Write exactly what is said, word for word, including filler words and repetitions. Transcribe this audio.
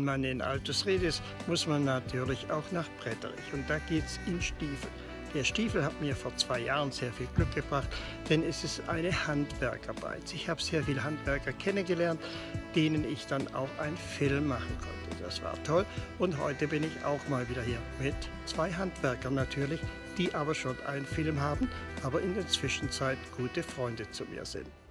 man in Altusried ist, muss man natürlich auch nach Bretterich und da geht's in Stiefel. Der Stiefel hat mir vor zwei Jahren sehr viel Glück gebracht, denn es ist eine Handwerkarbeit. Ich habe sehr viele Handwerker kennengelernt, denen ich dann auch einen Film machen konnte. Das war toll und heute bin ich auch mal wieder hier mit zwei Handwerkern natürlich, die aber schon einen Film haben, aber in der Zwischenzeit gute Freunde zu mir sind.